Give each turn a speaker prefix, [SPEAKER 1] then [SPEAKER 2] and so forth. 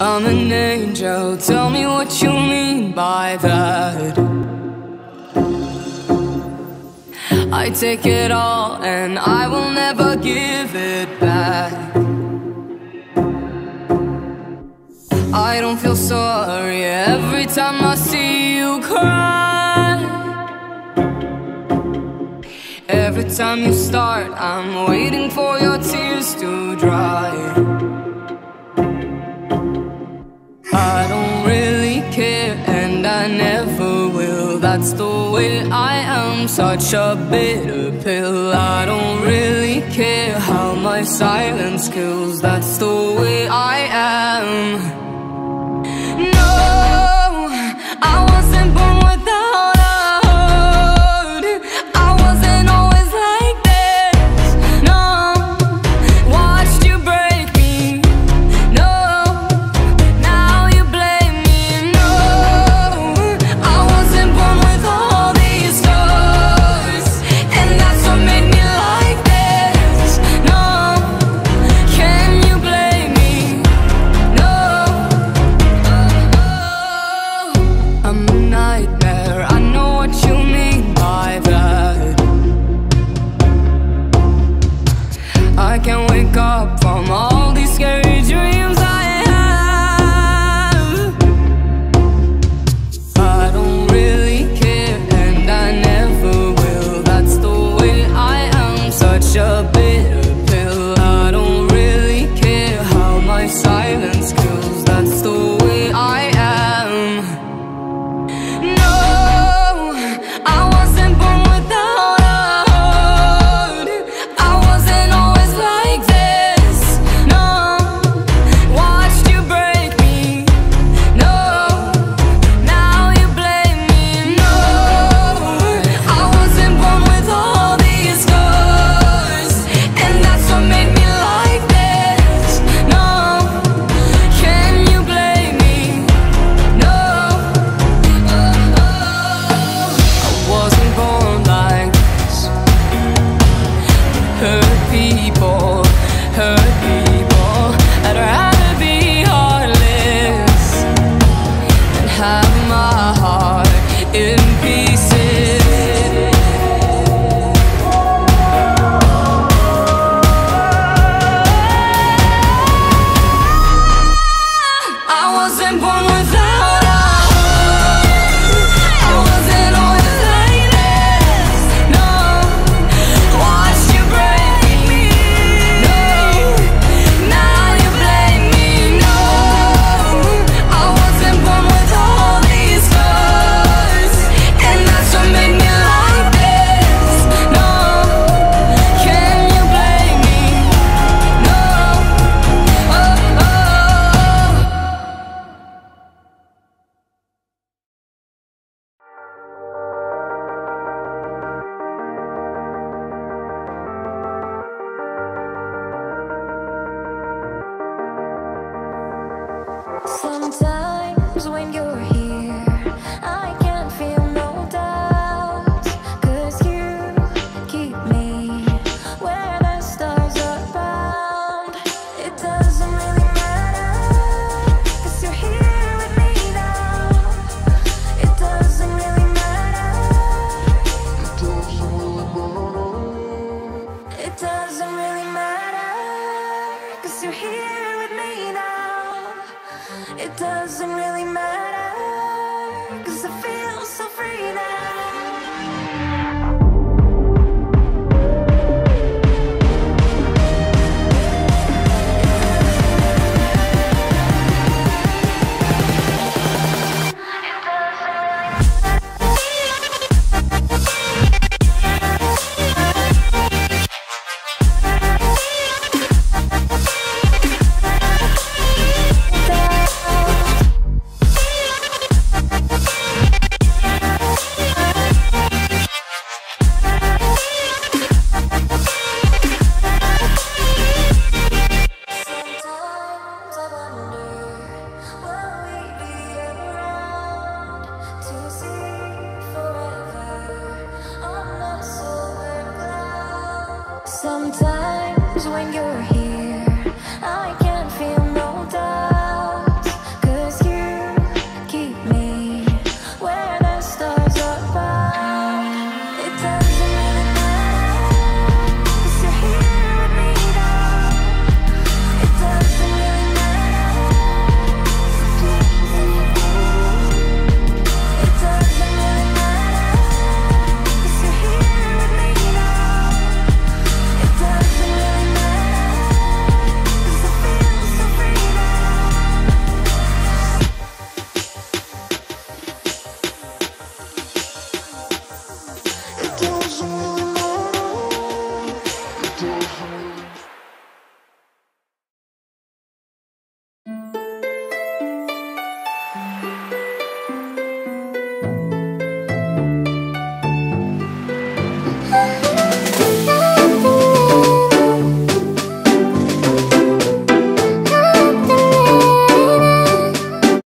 [SPEAKER 1] I'm an angel, tell me what you mean by that. I take it all and I will never give it back. I don't feel sorry every time I see you cry. Every time you start, I'm waiting for your tears to dry. I don't really care and I never will. That's the way I am, such a bitter pill. I don't really care how my silence kills. That's the way I am. No, I wasn't born without a heart. I wasn't always like this. No, watched you break me. No, now you blame me. No, I wasn't born with all these scars, and that's what made me like this. No, can you blame me? No, I'm a nightmare, I know what you mean by that. I can't wake up from all these scary dreams I have. I don't really care and I never will. That's the way I am, such a bitter pill. I don't really care how my silence kills. That's the way I am. No, I wasn't born without a heart. I wasn't always like this. No, watched you break me. No, now you blame me. No, I wasn't born with all these scars, and that's what made me like this. No, can you blame me? No, I wasn't born like this. Hurt people, I'd rather be heartless than have my heart in pieces. I wasn't born without a heart. I wasn't always like this. No, watched you break me. No, now you blame me. No, I wasn't born with all these scars, and that's what made me like this. No, can you blame me? No, oh, oh.
[SPEAKER 2] Sometimes when you're here, I can't feel no doubt, 'cause you keep me where the stars are bound. It doesn't really matter, 'cause you're here with me now. It doesn't really matter. It doesn't really matter, 'cause you're here with me now. It doesn't really matter, 'cause I feel so free now. Sometimes I wonder, will we be around to see forever on the silver cloud? Sometimes when you're